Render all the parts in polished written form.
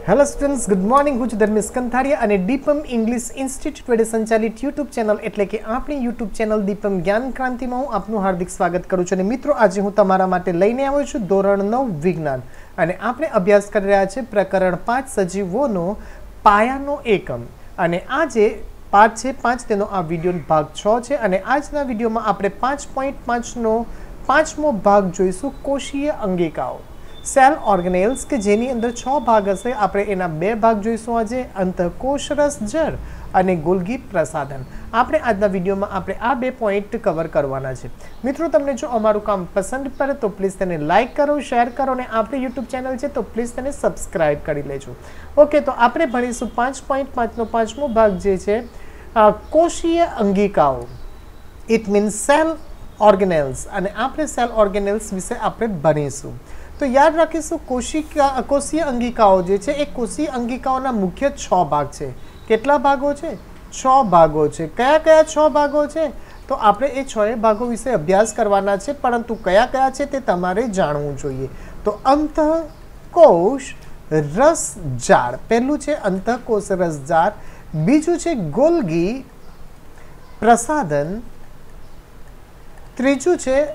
Hello students, good morning. हूँ धर्मेश कंथारिया અને Deepam English institute વડે સંચાલિત યુટ્યુબ ચેનલ એટલે કે આપણી યુટ્યુબ ચેનલ દીપમ જ્ઞાન ક્રાંતિમાં હું આપનું હાર્દિક સ્વાગત કરું છું। અને મિત્રો, આજે હું તમારા માટે લઈને આવ્યો છું ધોરણ 9 વિજ્ઞાન અને આપણે અભ્યાસ કરી રહ્યા છે પ્રકરણ 5 સજીવોનો પાયાનો એકમ। અને આ જે પાઠ છે 5 તેનો આ વિડિયોનો ભાગ 6 છે અને આજના વિડિયોમાં આપણે 5.5 નો 5મો ભાગ જોઈશું કોષીય અંગિકાઓ, सेल ऑर्गेनेल्स के जेनी अंदर 6 भाग हशे। आपणे एना 2 भाग जोईशुं आजे, अंतःकोश रसजर अने गोल्गी प्रसाधन। आपणे आजना विडियोमां आपणे आ 2 पॉइंट कवर करवाना छे। मित्रों, तमने जो अमारुं काम पसंद पड़े तो प्लीज तेने लाइक करो, शेर करो अने आपणी यूट्यूब चेनल छे तो प्लीज तेने सब्सक्राइब करी लेजो। ओके, तो आपणे भणीशुं 5.5 नो 5मो भाग जे छे कोषीय अंगिकाओ, इट मीन्स सेल ऑर्गेनेल्स। अने आपणे सेल ऑर्गेनेल्स विषे आपणे भणीशुं। तो याद रखीशुं कोषीय अंगिकाओ जे छे ए कोषीय अंगिकाओना मुख्य 6 भाग छे। केटला भागो छे? 6 भागो छे। कया कया 6 भागो छे? तो आपणे ए 6 भागो विषे अभ्यास करवाना छे, परंतु कया कया छे ते तमारे जाणवुं जोईए। तो अंतःकोश रसजार, पहेलुं छे अंतःकोश रसजार, बीजुं छे गोल्गी प्रसाधन, त्रीजुं छे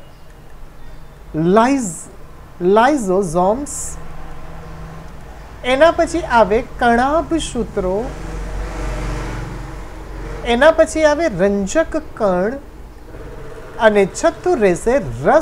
लाइजोसोम्स, एना पछी आवे कणाभसूत्रो, एना पछी आवे रंजक कण अने छठुं रहेशे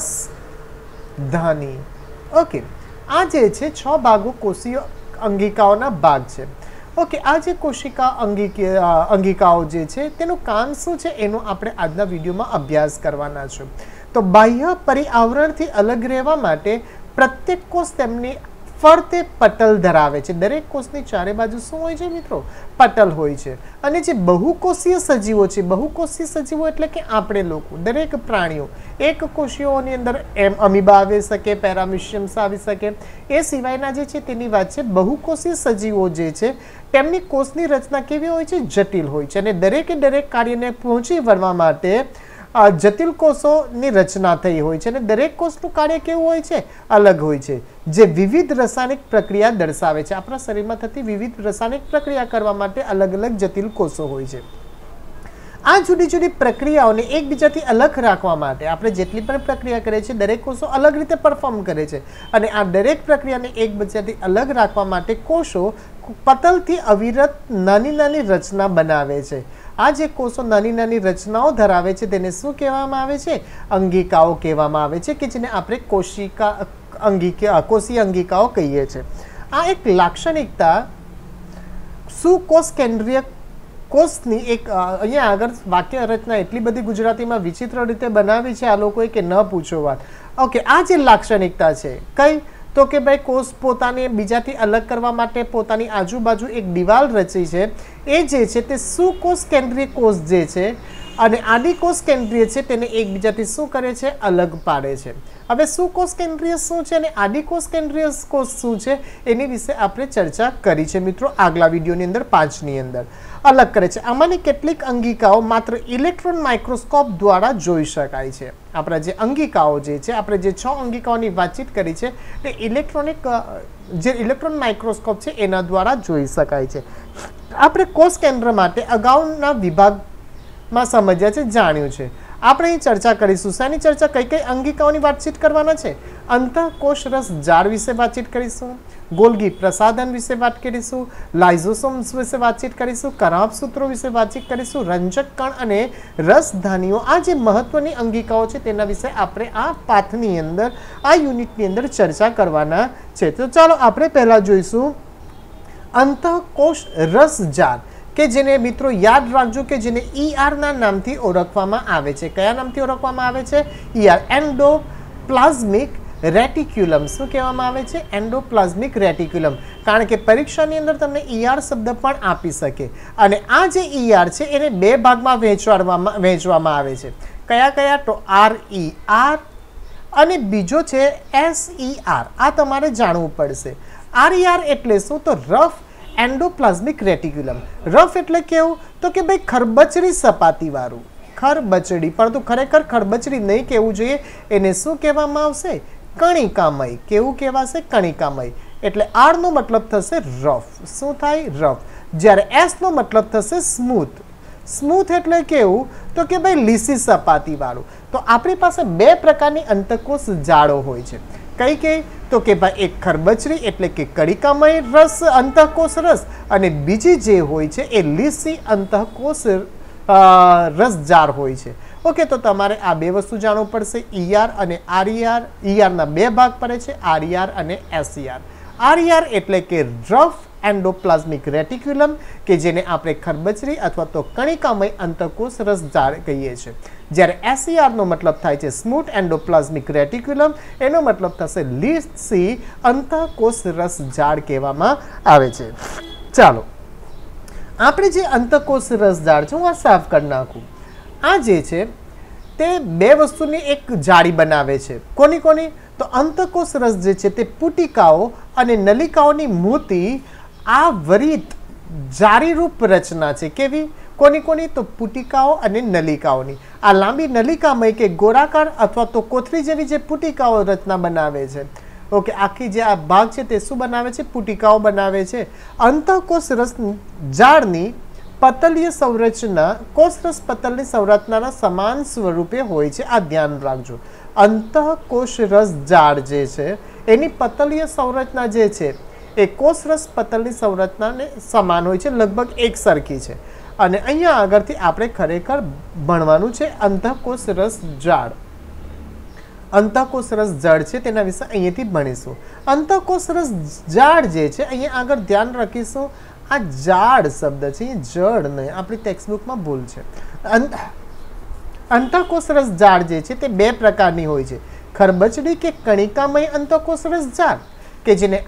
रसधानी। ओके, आ जे छे 6 भागो कोषीय अंगिकाओना भाग छे। ओके, आ जे कोशिका अंगिकाओ जे छे तेनुं काम शुं छे एनो आपणे आजना विडियोमां अभ्यास करवाना छे। तो बाह्य पर्यावरणथी अलग रहेवा माटे प्रत्येक कोष तेमनी फरते पटल धरावे छे। दरेक कोषनी चारे बाजू शुं होय छे मित्रों? पटल होय छे। अने जे बहुकोषीय सजीवो छे, बहुकोषीय सजीवो एटले के आपणे लोको, दरेक प्राणीओ एक कोषीओनी अंदर अमीबा आवी शके, पेरामीशियम्स आवी शके। ए सिवायना जे छे तेनी वात छे बहुकोषीय सजीवो जे छे तेमनी कोषनी रचना केवी होय छे? जटिल होय छे। अने दरेके दरेक कार्यने पहोंची वळवा माटे जटिल कोषोनी रचना थई होय छे। दरेक कोषनुं कार्य केवुं होय छे? अलग होय छे, जे विविध रासायनिक प्रक्रिया दर्शावे छे। आपणा शरीरमां थती विविध रासायनिक प्रक्रिया करवा माटे अलग अलग जटिल कोषो होय छे। आ जुदी जुदी प्रक्रियाओने एकबीजाथी अलग राखवा माटे आपणे जेटली पण प्रक्रिया करे छे दरेक कोषो अलग रीते परफॉर्म करे छे। अने आ दरेक प्रक्रियाने एकबीजाथी अलग राखवा माटे कोषो पटलथी अविरत नानी नानी रचना बनावे छे। आ जे कोषो नानी नानी रचनाओ धरावे छे तेने शुं कहेवामां आवे छे? अंगिकाओ कहेवामां आवे छे, के जेने आपणे कोषीय अंगिकाओ कहीए छे। आ एक लाक्षणिकता सुकोष केंद्रीय कोषनी एक अहींया आगळ वाक्य रचना एटली बधी गुजरातीमां विचित्र रीते बनावी छे आ लोकोए के न पूछो वात। ओके, आ जे लाक्षणिकता छे कई? तो कि भाई कोष पोताने बीजाथी अलग करवा माटे पोतानी आजूबाजू एक दीवाल रची छे। ए जे छे ते सुकोष केंद्रीय कोष जे छे अने आदिकोष केंद्रीय छे तेने एकबीजाथी शुं करे छे? अलग पाडे छे। हवे सुकोष केंद्रीय शुं छे अने आदिकोष केंद्रीय कोष शुं छे एनी विषे आपणे चर्चा करी छे मित्रों आगला विडियोनी अंदर 5 नी अंदर। अलग करे छे। आमांनी केटलीक अंगिकाओ मात्र इलेक्ट्रॉन माइक्रोस्कोप द्वारा जोई शकाय छे। आपणा जे अंगिकाओ जे छे, आपणे जे 6 अंगिकाओनी वातचीत करी छे ते इलेक्ट्रॉन माइक्रोस्कोप छे एना द्वारा जोई शकाय छे। आपणे कोष केंद्र माटे अगाउना विभागमां समज्या छे, जाण्युं छे। આપણે અહીં ચર્ચા કરીશું। શાની ચર્ચા? કઈ કઈ અંગિકાઓની વાતચીત કરવાના છે? અંતઃકોશ રસજાળ વિશે વાતચીત કરીશું, ગોલ્ગી પ્રસાધન વિશે વાત કરીશું, લાઇઝોસોમ્સ વિશે વાતચીત કરીશું, કણાભસૂત્રો વિશે વાતચીત કરીશું, રંજક કણ અને રસધાનીઓ આ જે મહત્વની અંગિકાઓ છે તેના વિશે આપણે આ પાઠની અંદર, આ યુનિટની અંદર ચર્ચા કરવાના છે। તો ચાલો આપણે પહેલા જોઈશું અંતઃકોશ રસજાળ के जेने मित्रों याद राखजो के जेने ईआर ना नामथी ओळखवामां आवे छे। कया नामथी ओळखवामां आवे छे? ER, endoplasmic reticulum. शुं कहेवामां आवे छे? Endoplasmic reticulum. कारण के परीक्षानी अंदर तमने ईआर शब्द पण आपी शके। अने आ जे ईआर छे एने 2 भागमां वहेंचवामां आवे छे। कया कया? तो आरईआर अने बीजो छे एसईआर। आ तमारे जाणवुं पड़शे। आरईआर एटले शुं? तो रफ एंडोप्लाज्मिक रेटिक्युलम। रफ एटले केवुं? तो कि भाई खरबचड़ी सपाटी वाळुं, खरबचड़ी, परंतु खरेखर खरबचड़ी नहीं कहेवुं जोईए। एने शुं कहेवामां आवशे? कणिकामय। केवुं कहेवाशे? कणिकामय। એટલે R નો મતલબ થશે રફ. શું થાય? રફ. જ્યારે S નો મતલબ થશે સ્મૂથ. સ્મૂથ એટલે કેવું? તો કે ભાઈ લીસી સપાટી વાળું. તો આપણી પાસે બે પ્રકારની અંતઃકોષ જાળો હોય છે. કઈ કઈ? તો કે ભાઈ એક ખરબચડી એટલે કે કણિકામય રસ અંતઃકોષ રસ, અને બીજી જે હોય છે એ લીસી અંતઃકોષ રસજાળ હોય છે. ઓકે, તો તમારે આ બે વસ્તુ જાણવું પડશે, ER અને RER. ER ના બે ભાગ પડે છે, RER અને SER. RER એટલે કે રફ એન્ડોપ્લાઝમિક રેટિક્યુલમ, કે જેને આપણે ખરબચડી અથવા તો કણિકામય અંતઃકોષ રસજાળ કહીએ છીએ. જ્યારે SER નો મતલબ થાય છે સ્મૂથ એન્ડોપ્લાઝમિક રેટિક્યુલમ, એનો મતલબ થશે લીસી અંતઃકોષ રસજાળ કહેવામાં આવે છે. ચાલો, આપણે જે અંતઃકોષ રસજાળ છે, હું આ સાફ કરી નાખું. આ જે છે તે બે વસ્તુની એક જાળી બનાવે છે. કોની કોની? તો અંતઃકોષ રસ જે છે તે પુટિકાઓ અને નલિકાઓની મોટી આવરિત જાળીરૂપ રચના છે. કેવી? કોની કોની? તો પુટિકાઓ અને નલિકાઓની. આ લાંબી નલિકામય કે ગોળાકાર અથવા તો કોથળી જેવી જે પુટિકાઓ રચના બનાવે છે. ઓકે, આખી જે આ ભાગ છે તે શું બનાવે છે? પુટિકાઓ બનાવે છે. અંતઃકોષ રસ જાળની પતલીય સંરચના કોષરસ પટલની સંરચનાના સમાન સ્વરૂપે હોય છે. આ ધ્યાન રાખજો. અંતઃકોષ રસ જાળ જે છે એની પતલીય સંરચના જે છે એ કોષરસ પટલની સંરચનાને સમાન હોય છે, લગભગ એક સરખી છે. અને અહીંયા આગળથી આપણે ખરેખર ભણવાનું છે અંતઃકોષ રસ જાળ. અંતઃકોષ રસ જળ છે તેના વિશે અહીંયાથી ભણીશું. અંતઃકોષ રસ જાળ જે છે અહીંયા આગળ ધ્યાન રાખીશું. આ જાળ શબ્દ છે, એ જળ નહીં, આપણી ટેક્સ્ટબુકમાં ભૂલ છે. અંતઃકોષ રસ જાળ જે છે તે બે પ્રકારની હોય છે. ખરબચડી કે કણિકામય અંતઃકોષ રસ જાળ, કે જેને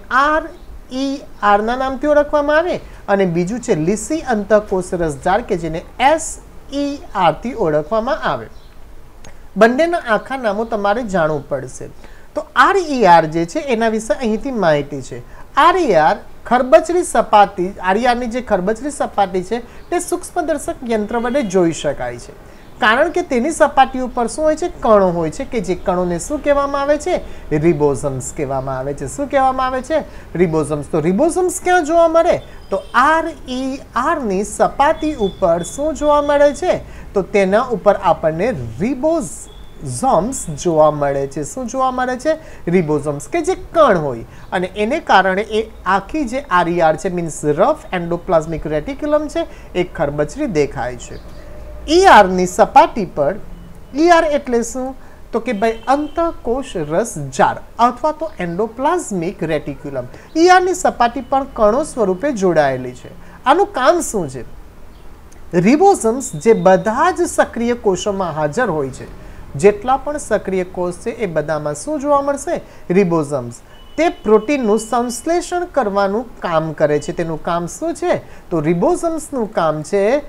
RER ના નામથી ઓળખવામાં આવે, અને બીજું છે લીસી અંતઃકોષ રસ જાળ, કે જેને SER થી ઓળખવામાં આવે. બંનેના આખા નામો તમારે જાણવું પડશે. તો RER જે છે એના વિશે અહીંથી માહિતી છે. RER ખરબચડી સપાટી, RER ની જે ખરબચડી સપાટી છે તે સૂક્ષ્મદર્શક યંત્ર વડે જોઈ શકાય છે. કારણ કે તેની સપાટી ઉપર શું હોય છે? કણો હોય છે, કે જે કણોને શું કહેવામાં આવે છે? રિબોઝમ્સ કહેવામાં આવે છે. શું કહેવામાં આવે છે? રિબોઝમ્સ. તો રિબોઝમ્સ ક્યાં જોવા મળે? તો RER ની સપાટી ઉપર શું જોવા મળે છે? તો તેના ઉપર આપણને રિબોઝોમ્સ જોવા મળે છે. શું જોવા મળે છે? રિબોઝોમ્સ, કે જે કણ હોય, અને એને કારણે એ આખી જે RER છે, મીન્સ રફ એન્ડોપ્લાઝમિક રેટિક્યુલમ છે, એ ખરબચડી દેખાય છે. ER ની સપાટી પર, ER એટલે શું? તો કે ભાઈ અંતઃકોષ રસ જાળ અથવા તો એન્ડોપ્લાઝમિક રેટિક્યુલમ. ER ની સપાટી પર કણો સ્વરૂપે જોડાયેલી છે. આનું કામ શું છે? રિબોઝમ્સ જે બધા જ સક્રિય કોષોમાં હાજર હોય છે, જેટલા પણ સક્રિય કોષ છે એ બધામાં શું જોવા મળશે? રિબોઝમ્સ. તે પ્રોટીનનું સંશ્લેષણ કરવાનું કામ કરે છે. તેનું કામ શું છે? તો રિબોઝમ્સનું કામ છે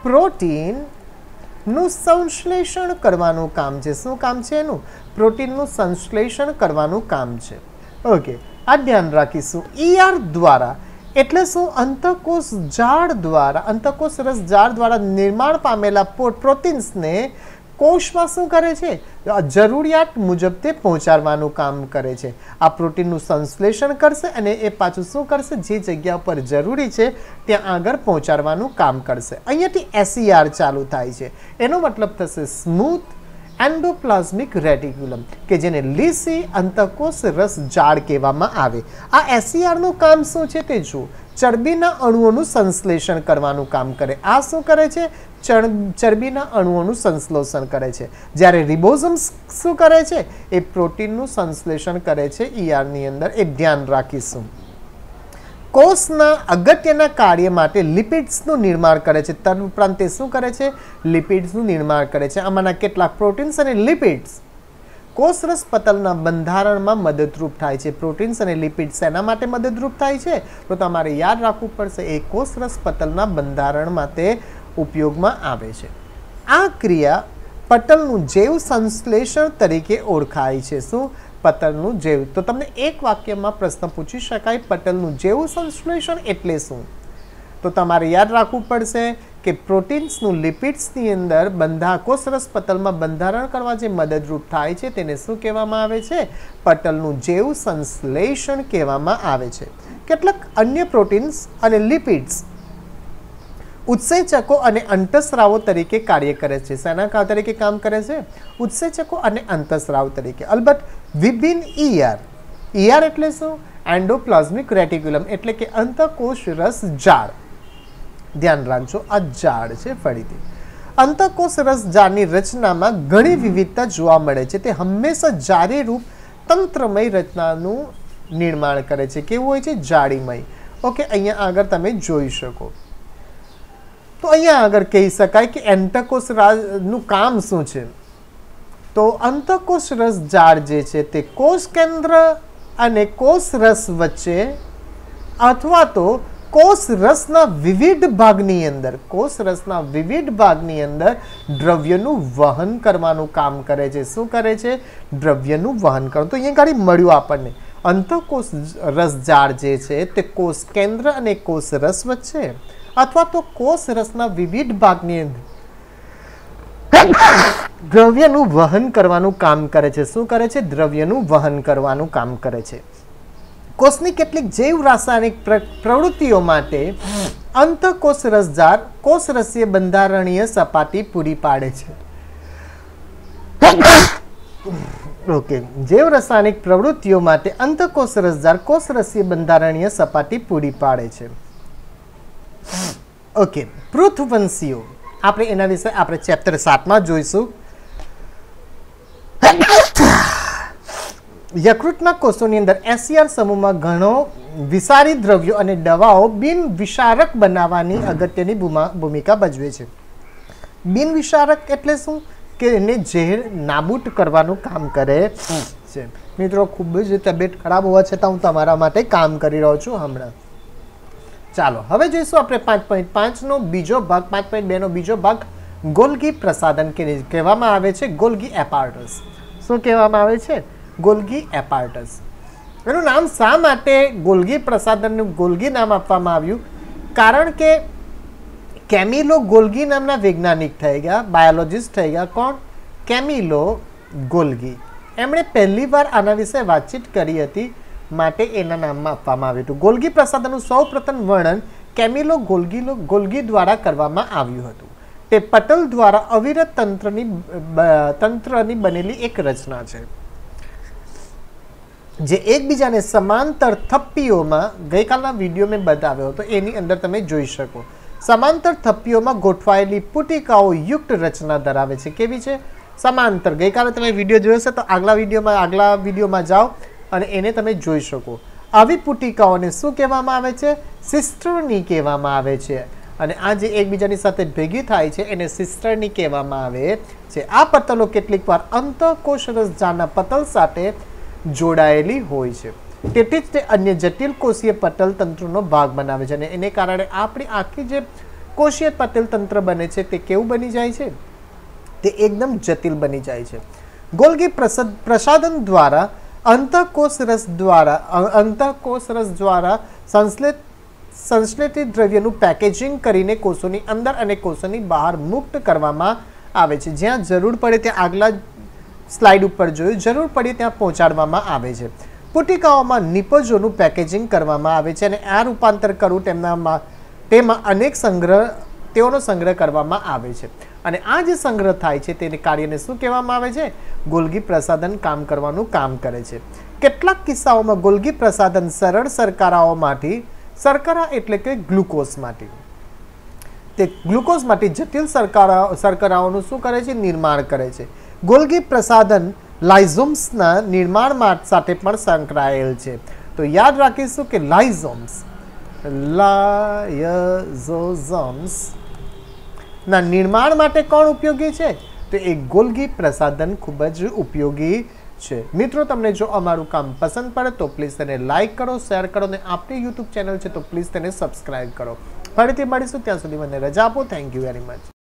પ્રોટીનનું સંશ્લેષણ કરવાનું કામ છે. શું કામ છે એનું? પ્રોટીનનું સંશ્લેષણ કરવાનું કામ છે. ઓકે, આ ધ્યાન રાખીશું. ER દ્વારા એટલે શું? અંતઃકોષ જાળ દ્વારા, અંતઃકોષ રસ જાળ દ્વારા નિર્માણ પામેલા પ્રોટીન્સને કોષમાં શું કરે છે? જરૂરિયાત મુજબ તે પહોંચાડવાનું કામ કરે છે. આ પ્રોટીનનું સંશ્લેષણ કરશે અને એ પાછું શું કરશે? જે જગ્યા પર જરૂરી છે ત્યાં આગળ પહોંચાડવાનું કામ કરશે. અહીંયાથી SER ચાલુ થાય છે. એનો મતલબ થશે સ્મૂથ એન્ડોપ્લાઝમિક રેટિક્યુલમ, કે જેને લીસી અંતઃકોષ રસ જાળ કહેવામાં આવે. આ SER નું કામ શું છે તે જુઓ. ચરબીના અણુઓનું સંશ્લેષણ કરવાનું કામ કરે. આ શું કરે છે? ચરબીના અણુઓનું સંશ્લેષણ કરે છે. જ્યારે રિબોઝમ્સ શું કરે છે? એ પ્રોટીનનું સંશ્લેષણ કરે છે ER ની અંદર. એ ધ્યાન રાખીશું. કોષના અગત્યના કાર્ય માટે લિપિડ્સનું નિર્માણ કરે છે. તદુપરાંત તે શું કરે છે? લિપિડ્સનું નિર્માણ કરે છે. આમાંના કેટલાક પ્રોટીન્સ અને લિપિડ્સ કોષરસ પટલના બંધારણમાં મદદરૂપ થાય છે. પ્રોટીન્સ અને લિપિડ્સ એના માટે મદદરૂપ થાય છે? તો તમારે યાદ રાખવું પડશે, એ કોષરસ પટલના બંધારણ માટે ઉપયોગમાં આવે છે. આ ક્રિયા પટલનું જૈવ સંશ્લેષણ તરીકે ઓળખાય છે. શું? પટલનું જૈવ. તો તમને એક વાક્યમાં પ્રશ્ન પૂછી શકાય, પટલનું જૈવ સંશ્લેષણ એટલે શું? તો તમારે યાદ રાખવું પડશે કે પ્રોટીન્સનું લિપિડ્સની અંદર કોષરસ પટલમાં બંધારણ કરવા જે મદદરૂપ થાય છે તેને શું કહેવામાં આવે છે? પટલનું જૈવ સંશ્લેષણ કહેવામાં આવે છે. કેટલાક અન્ય પ્રોટીન્સ અને લિપિડ્સ ઉત્સેચકો અને અંતઃસ્રાવો તરીકે કાર્ય કરે છે. શેના તરીકે કામ કરે છે? ઉત્સેચકો અને અંતઃસ્રાવ તરીકે. અલબત્ત વિભિન્ન ER એટલે શું? એન્ડોપ્લાઝમિક રેટિક્યુલમ એટલે કે અંતઃકોષ રસ જાળ. ધ્યાન રાખજો, આ જાળ છે. ફરીથી અંતઃકોષ રસ જાળની રચનામાં ઘણી વિવિધતા જોવા મળે છે. તે હંમેશા જારી રૂપ તંત્રમય રચનાનું નિર્માણ કરે છે. કેવું હોય છે? જાળીમય. ઓકે, અહીંયા આગળ તમે જોઈ શકો. તો અહીંયા આગળ કહી શકાય કે અંતઃકોષ નું કામ શું છે? તો અંતઃકોષ રસ જાળ જે છે તે કોષ કેન્દ્ર અને કોષ રસ વચ્ચે અથવા તો કોષ રસના વિવિધ ભાગની અંદર દ્રવ્યનું વહન કરવાનું કામ કરે છે. શું કરે છે? દ્રવ્યનું વહન કરવાનું. તો અહીંયા ગાડી મળ્યું આપણને અંતઃકોષ રસ જાળ જે છે તે કોષ કેન્દ્ર અને કોષ રસ વચ્ચે અથવા તો કોષ રસના વિવિધ ભાગની અંદર દ્રવ્યનું વહન કરવાનું કામ કરે છે. શું કરે છે? દ્રવ્યનું વહન કરવાનું કામ કરે છે. કોષની કેટલીક જૈવ રાસાયણિક પ્રવૃત્તિઓ માટે અંતઃકોષ રસજાળ કોષરસીય બંધારણીય સપાટી પૂરી પાડે છે. ઓકે, જૈવ રાસાયણિક પ્રવૃત્તિઓ માટે અંતઃકોષ રસજાળ કોષરસીય બંધારણીય સપાટી પૂરી પાડે છે. ઓકે, પૃથ્વવંશીઓ આપણે એના વિશે આપણે ચેપ્ટર 7 માં જોઈશું. યકૃતના કોષોની અંદર SCR સમૂહમાં ઘણો વિષારી દ્રવ્યો અને દવાઓ બિન વિષારક બનાવવાની અગત્યની ભૂમિકા ભજવે છે. બિન વિષારક એટલે શું? કે એને ઝેર નાબૂદ કરવાનું કામ કરે છે. મિત્રો, ખૂબ જ તબિયત ખરાબ હોવા છતાં હું તમારા માટે કામ કરી રહ્યો છું હમણાં. ચાલો હવે જોઈશું આપણે 5.5 નો બીજો ભાગ. 5.2 નો બીજો ભાગ ગોલ્ગી પ્રસાધન કહેવામાં આવે છે. Golgi apparatus. શું કહેવામાં આવે છે? Golgi apparatus. એનું નામ શા માટે ગોલ્ગી પ્રસાધનનું ગોલ્ગી નામ આપવામાં આવ્યું? કારણ કે કેમિલો ગોલ્ગી નામના વૈજ્ઞાનિક થઈ ગયા, બાયોલોજિસ્ટ થઈ ગયા. કોણ? Camillo Golgi. એમણે પહેલી વાર આના વિશે વાતચીત કરી હતી, માટે એના નામમાં આપવામાં આવ્યું હતું. ગોલ્ગી પ્રસાધનનું સૌપ્રથમ વર્ણન કેમિલો ગોલ્ગી દ્વારા કરવામાં આવ્યું હતું. તે પટલ દ્વારા અવિરત તંત્રની બનેલી એક રચના છે જે એકબીજાને સમાંતર થપ્પીઓમાં ગઈકાલના વિડીયો મેં બતાવ્યો હતો, એની અંદર તમે જોઈ શકો. સમાંતર થપ્પીઓમાં ગોઠવાયેલી પુટિકાઓ યુક્ત રચના ધરાવે છે. કેવી છે? સમાંતર. ગઈકાલે તમે વિડીયો જોયો છે તો આગલા વિડીયોમાં જાઓ અને એને તમે જોઈ શકો. આવી પુટિકાઓને શું કહેવામાં આવે છે? સિસ્ટર્ની કહેવામાં આવે છે. અને આ જે એકબીજાની સાથે ભેગી થાય છે એને સિસ્ટર્ની કહેવામાં આવે છે. આ પટલો કેટલીક વાર અંતઃકોષ રસજાળના પટલ સાથે જોડાયેલી હોય છે. તેથી જ તે અન્ય જટિલ કોષીય પટલ તંત્રનો ભાગ બનાવે છે અને એને કારણે આપણી આખી જે કોષીય પટલ તંત્ર બને છે તે કેવું બની જાય છે? તે એકદમ જટિલ બની જાય છે. ગોલ્ગી પ્રસાધન દ્વારા અંતઃકોષ રસ દ્વારા સંશ્લેષિત દ્રવ્યનું પેકેજિંગ કરીને કોષોની અંદર અને કોષોની બહાર મુક્ત કરવામાં આવે છે. જ્યાં જરૂર પડે ત્યાં આગલા સ્લાઇડ ઉપર જોયું, જરૂર પડે ત્યાં પહોંચાડવામાં આવે છે. પુટિકાઓમાં નિપજોનું પેકેજિંગ કરવામાં આવે છે અને આ રૂપાંતર કરવું તેમાં અનેક તેઓનો સંગ્રહ કરવામાં આવે છે. અને આ જે સંગ્રહ થાય છે તેને કાર્યને શું કહેવામાં આવે છે? ગોલ્ગી પ્રસાધન કામ કરવાનું કામ કરે છે. કેટલાક કિસ્સાઓમાં ગોલ્ગી પ્રસાધન સરળ શર્કરાઓમાંથી, શર્કરા એટલે કે ગ્લુકોઝમાંથી, તે ગ્લુકોઝમાંથી જટિલ શર્કરાઓનું શું કરે છે? નિર્માણ કરે છે. ગોલ્ગી પ્રસાધન લાઇઝોમ્સના નિર્માણ સાથે પણ સંકળાયેલ છે. તો યાદ રાખીશું કે લાયઝોઝોમ્સ ના નિર્માણ માટે કોણ ઉપયોગી છે? તો એ ગોલ્ગી પ્રસાધન ખૂબ જ ઉપયોગી છે. મિત્રો, તમને જો અમારું કામ પસંદ પડે તો પ્લીઝ તેને લાઇક કરો, શેર કરો અને આપણી યુટ્યુબ ચેનલ છે તો પ્લીઝ તેને સબસ્ક્રાઇબ કરો. ફરીથી મળીશું, ત્યાં સુધી મને રજા આપો. Thank you very much.